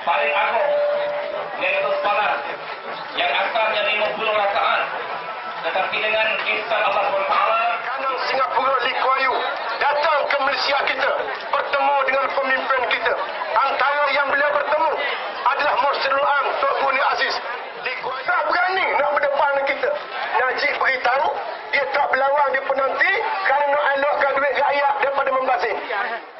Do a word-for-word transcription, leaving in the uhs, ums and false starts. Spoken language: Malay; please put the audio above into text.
paling agung, yaitu salat yang asalnya lima puluh rakaat, tetapi dengan ihsan Allah subhanahu wa taala, kanan Singapura Lee Kuan Yew datang ke Malaysia kita, bertemu dengan pemimpin kita. Antara yang beliau bertemu adalah Mursyidul Am Tok Guru Aziz Lee Kuan Yew. Tak berani nak berdepan dengan kita. Najib beritahu dia tak berlawan di penanti kerana nak elokkan duit rakyat daripada membazir.